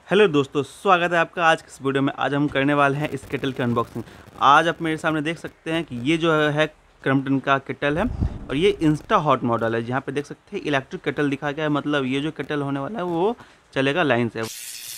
Hello दोस्तों, स्वागत है आपका आज की इस वीडियो में। आज हम करने वाले हैं इस केटल की अनबॉक्सिंग। आज आप मेरे सामने देख सकते हैं कि ये जो है क्रम्पटन का केटल है और ये इंस्टा हॉट मॉडल है। जहाँ पे देख सकते हैं इलेक्ट्रिक केटल दिखा गया है, मतलब ये जो केटल होने वाला है वो चलेगा लाइन से,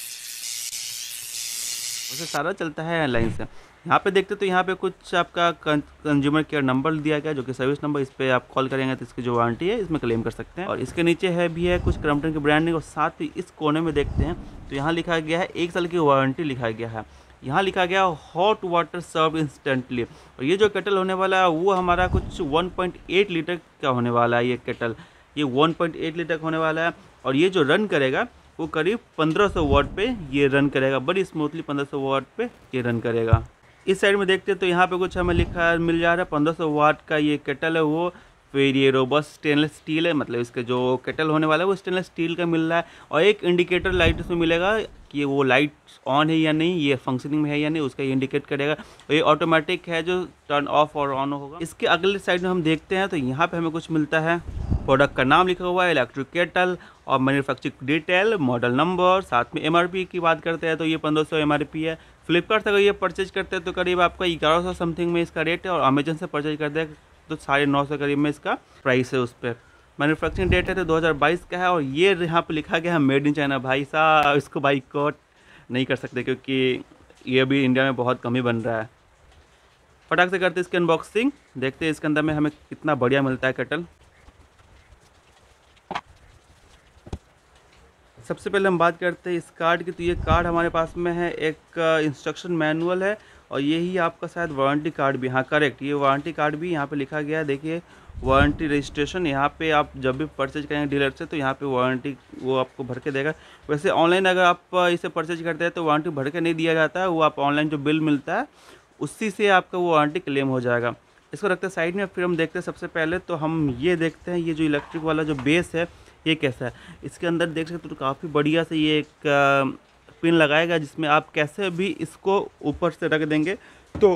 उसे सारा चलता है लाइन से। यहाँ पे देखते तो यहाँ पे कुछ आपका कंज्यूमर केयर नंबर दिया गया जो कि सर्विस नंबर। इस पर आप कॉल करेंगे तो इसकी जो वारंटी है इसमें क्लेम कर सकते हैं। और इसके नीचे है भी है कुछ क्रम्पटन की ब्रांडिंग, और साथ ही इस कोने में देखते हैं तो यहाँ लिखा गया है 1 साल की वारंटी लिखा गया है। यहाँ लिखा गया हॉट वाटर सर्व इंस्टेंटली। और ये जो केटल होने वाला है वो हमारा कुछ 1.8 लीटर का होने वाला है। ये केटल ये 1.8 लीटर का होने वाला है और ये जो रन करेगा वो करीब 1500 वाट पे ये रन करेगा। बड़ी स्मूथली 1500 वाट पे ये रन करेगा। इस साइड में देखते हैं तो यहाँ पे कुछ हमें लिखा मिल जा रहा है 1500 वाट का ये केटल है वो। फिर ये रोबस्ट स्टेनलेस स्टील है, मतलब इसका जो केटल होने वाला है वो स्टेनलेस स्टील का मिल रहा है। और एक इंडिकेटर लाइट इसमें मिलेगा कि वो लाइट ऑन है या नहीं, ये फंक्शनिंग में है या नहीं, उसका ये इंडिकेट करेगा। और ये ऑटोमेटिक है जो टर्न ऑफ और ऑन होगा। इसके अगले साइड में हम देखते हैं तो यहाँ पे हमें कुछ मिलता है, प्रोडक्ट का नाम लिखा हुआ है इलेक्ट्रिक केटल और मैन्युफैक्चरिंग डिटेल, मॉडल नंबर, साथ में एमआरपी की बात करते हैं तो ये 1500 एमआरपी है। फ्लिपकार्ट से अगर ये परचेज करते हैं तो करीब आपका 1100 समथिंग में इसका रेट है, और अमेजन से परचेज करते हैं तो 950 करीब में इसका प्राइस है। उस पर मैन्युफैक्चरिंग डेट है तो 2022 का है। और ये यहाँ पे लिखा गया है मेड इन चाइना। भाई साहब इसको बाइकआउट नहीं कर सकते क्योंकि ये अभी इंडिया में बहुत कम ही बन रहा है। फटाक से करते इसकी अनबॉक्सिंग, देखते हैं इसके अंदर में हमें कितना बढ़िया मिलता है केटल। सबसे पहले हम बात करते हैं इस कार्ड की। तो ये कार्ड हमारे पास में है, एक इंस्ट्रक्शन मैनुअल है और यही आपका शायद वारंटी कार्ड भी, हाँ करेक्ट, ये वारंटी कार्ड भी यहाँ पे लिखा गया है। देखिए वारंटी रजिस्ट्रेशन, यहाँ पे आप जब भी परचेज करेंगे डीलर से तो यहाँ पे वारंटी वो आपको भर के देगा। वैसे ऑनलाइन अगर आप इसे परचेज करते हैं तो वारंटी भर के नहीं दिया जाता है, वो आप ऑनलाइन जो बिल मिलता है उसी से आपका वो वारंटी क्लेम हो जाएगा। इसको रखते हैं साइड में। फिर हम देखते हैं सबसे पहले तो हम ये देखते हैं ये जो इलेक्ट्रिक वाला जो बेस है ये कैसा है। इसके अंदर देख सकते तो काफ़ी बढ़िया से ये एक पिन लगाएगा जिसमें आप कैसे भी इसको ऊपर से रख देंगे तो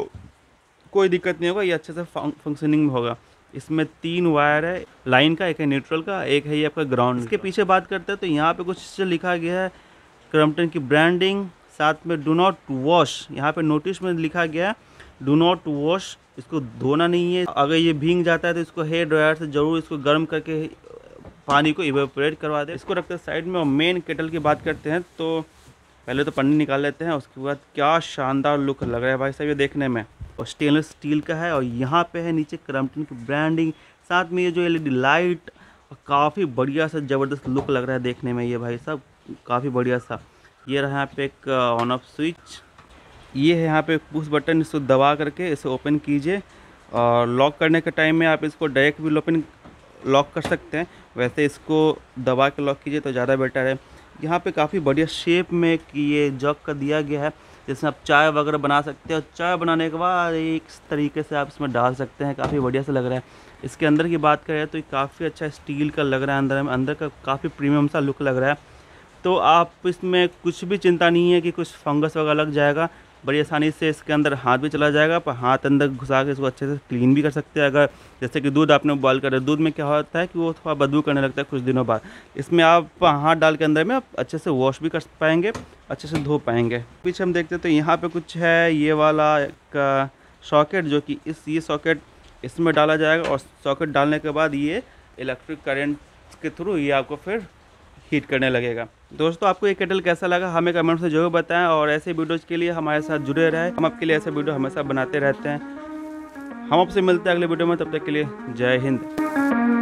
कोई दिक्कत नहीं होगा, ये अच्छे से फंक्शनिंग में होगा। इसमें 3 वायर है, लाइन का, एक है न्यूट्रल का, एक है ये आपका ग्राउंड। इसके पीछे बात करते हैं तो यहाँ पे कुछ लिखा गया है क्रम्पटन की ब्रांडिंग, साथ में डू नॉट वॉश। यहाँ पे नोटिस में लिखा गया है डू नॉट वॉश, इसको धोना नहीं है। अगर ये भीग जाता है तो इसको हेयर ड्रायर से ज़रूर इसको गर्म करके पानी को इवेपोरेट करवा दे। इसको रखते हैं साइड में। और मेन केटल की बात करते हैं तो पहले तो पन्नी निकाल लेते हैं, उसके बाद क्या शानदार लुक लग रहा है भाई साहब ये देखने में। और स्टेनलेस स्टील का है और यहाँ पे है नीचे क्रम्पटन की ब्रांडिंग, साथ में ये जो एलईडी लाइट, और काफ़ी बढ़िया सा ज़बरदस्त लुक लग रहा है देखने में ये भाई साहब, काफ़ी बढ़िया सा। ये रहा यहाँ पे एक ऑन ऑफ स्विच, ये है यहाँ पे पुश बटन, इसको दबा करके इसे ओपन कीजिए। और लॉक करने के टाइम में आप इसको डायरेक्ट भी ओपन लॉक कर सकते हैं, वैसे इसको दबा के लॉक कीजिए तो ज़्यादा बेटर है। यहाँ पे काफ़ी बढ़िया शेप में कि ये जग का दिया गया है जिसमें आप चाय वगैरह बना सकते हैं, और चाय बनाने के बाद एक तरीके से आप इसमें डाल सकते हैं, काफ़ी बढ़िया से लग रहा है। इसके अंदर की बात करें तो ये काफ़ी अच्छा स्टील का लग रहा है, अंदर का काफ़ी प्रीमियम सा लुक लग रहा है। तो आप इसमें कुछ भी चिंता नहीं है कि कुछ फंगस वगैरह लग जाएगा, बड़ी आसानी से इसके अंदर हाथ भी चला जाएगा, पर हाथ अंदर घुसा के इसको अच्छे से क्लीन भी कर सकते हैं। अगर जैसे कि दूध आपने बॉयल कर, दूध में क्या होता है कि वो थोड़ा बदबू करने लगता है कुछ दिनों बाद, इसमें आप हाथ डाल के अंदर में आप अच्छे से वॉश भी कर पाएंगे, अच्छे से धो पाएंगे। पीछे हम देखते हैं तो यहाँ पे कुछ है ये वाला एक सॉकेट, जो कि ये सॉकेट इसमें डाला जाएगा और सॉकेट डालने के बाद ये इलेक्ट्रिक करंट के थ्रू ये आपको फिर हीट करने लगेगा। दोस्तों आपको ये केटल कैसा लगा हमें कमेंट से जरूर बताएं, और ऐसे वीडियोज़ के लिए हमारे साथ जुड़े रहें। हम आपके लिए ऐसे वीडियो हमेशा बनाते रहते हैं। हम आपसे मिलते हैं अगले वीडियो में, तब तक के लिए जय हिंद।